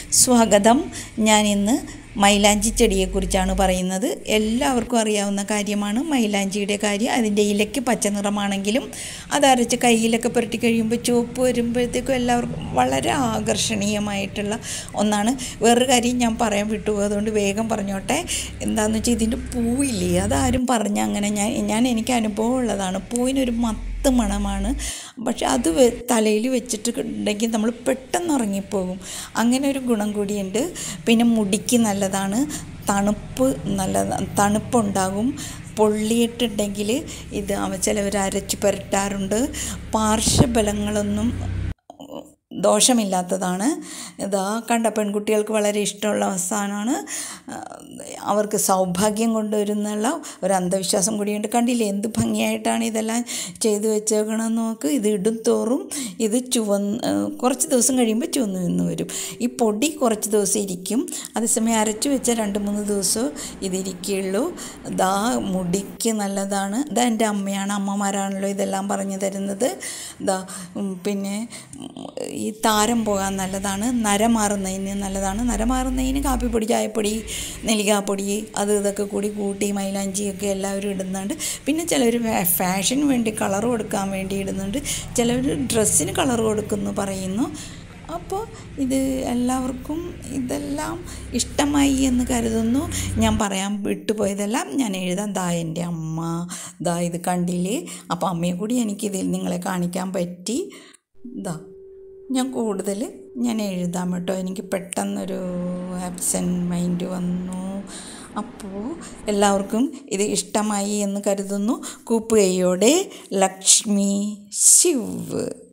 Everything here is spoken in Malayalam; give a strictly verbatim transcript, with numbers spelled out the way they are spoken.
സ്വാഗതം. ഞാൻ ഇന്ന് മൈലാഞ്ചി ചെടിയെക്കുറിച്ചാണ് പറയുന്നത്. എല്ലാവർക്കും അറിയാവുന്ന കാര്യമാണ് മൈലാഞ്ചിയുടെ കാര്യം. അതിൻ്റെ ഇലയ്ക്ക് പച്ച നിറമാണെങ്കിലും അത് അരച്ച് കയ്യിലൊക്കെ പുരട്ടി കഴിയുമ്പോൾ ചുവപ്പ് വരുമ്പോഴത്തേക്കും എല്ലാവർക്കും വളരെ ആകർഷണീയമായിട്ടുള്ള ഒന്നാണ്. വേറൊരു കാര്യം ഞാൻ പറയാൻ വിട്ടു, അതുകൊണ്ട് വേഗം പറഞ്ഞോട്ടെ. എന്താണെന്ന് വെച്ചാൽ ഇതിൻ്റെ പൂവില്ലേ, അതാരും പറഞ്ഞ അങ്ങനെ ഞാൻ ഞാൻ എനിക്ക് അനുഭവം ഉള്ളതാണ്. പൂവിനൊരു മത്ത മണമാണ്. പക്ഷെ അത് തലയിൽ വെച്ചിട്ടുണ്ടെങ്കിൽ നമ്മൾ പെട്ടെന്ന് ഉറങ്ങിപ്പോകും. അങ്ങനെ ഒരു ഗുണം കൂടിയുണ്ട്. പിന്നെ മുടിക്ക് നല്ലതാണ്, തണുപ്പ് നല്ലതാണ്, തണുപ്പുണ്ടാകും. പൊള്ളിയിട്ടുണ്ടെങ്കിൽ ഇത് ചിലവർ അരച്ച് പുരട്ടാറുണ്ട്. പാർശ്വഫലങ്ങളൊന്നും ദോഷമില്ലാത്തതാണ്. ഇതാ കണ്ട പെൺകുട്ടികൾക്ക് വളരെ ഇഷ്ടമുള്ള സാധനമാണ്. അവർക്ക് സൗഭാഗ്യം കൊണ്ടുവരുന്നുള്ള ഒരു അന്ധവിശ്വാസം കൂടിയുണ്ട്. കണ്ടില്ലേ എന്ത് ഭംഗിയായിട്ടാണ് ഇതെല്ലാം ചെയ്തു വെച്ചേക്കണമെന്ന് നോക്ക്. ഇത് ഇടും തോറും ഇത് ചുവന്ന് കുറച്ച് ദിവസം കഴിയുമ്പോൾ ചുവന്ന് നിന്ന് വരും. ഈ പൊടി കുറച്ച് ദിവസം ഇരിക്കും, അതേസമയം അരച്ച് വെച്ച രണ്ട് മൂന്ന് ദിവസം ഇതിരിക്കുള്ളൂ. ഇതാ മുടിക്ക് നല്ലതാണ്. ഇതാ എൻ്റെ അമ്മയാണ്, അമ്മമാരാണല്ലോ ഇതെല്ലാം പറഞ്ഞു തരുന്നത്. ഇതാ പിന്നെ ഈ താരം പോകാൻ നല്ലതാണ്, നര മാറുന്നതിന് നല്ലതാണ്. നര മാറുന്നതിന് കാപ്പിപ്പൊടി, ചായപ്പൊടി, നെല്ലിക്കാപ്പൊടി അത് ഇതൊക്കെ കൂടി കൂട്ടി മൈലാഞ്ചിയൊക്കെ എല്ലാവരും ഇടുന്നുണ്ട്. പിന്നെ ചിലർ ഫാഷന് വേണ്ടി കളർ കൊടുക്കാൻ വേണ്ടി ഇടുന്നുണ്ട്, ചിലർ ഡ്രസ്സിന് കളർ കൊടുക്കുന്നു പറയുന്നു. അപ്പോൾ ഇത് എല്ലാവർക്കും ഇതെല്ലാം ഇഷ്ടമായി എന്ന് കരുതുന്നു. ഞാൻ പറയാൻ വിട്ടുപോയതെല്ലാം ഞാൻ എഴുതാം. ദാ എൻ്റെ അമ്മ, ദാ ഇത് കണ്ടില്ലേ. അപ്പോൾ അമ്മയെ കൂടി എനിക്കിതിൽ നിങ്ങളെ കാണിക്കാൻ പറ്റി. ദാ ഞാൻ കൂടുതൽ ഞാൻ എഴുതാം കേട്ടോ, എനിക്ക് പെട്ടെന്നൊരു ആബ്സെൻറ്റ് മൈൻഡ് വന്നു. അപ്പോൾ എല്ലാവർക്കും ഇത് ഇഷ്ടമായി എന്ന് കരുതുന്നു. കൂപ്പുകൈയോടെ ലക്ഷ്മി ശിവ്.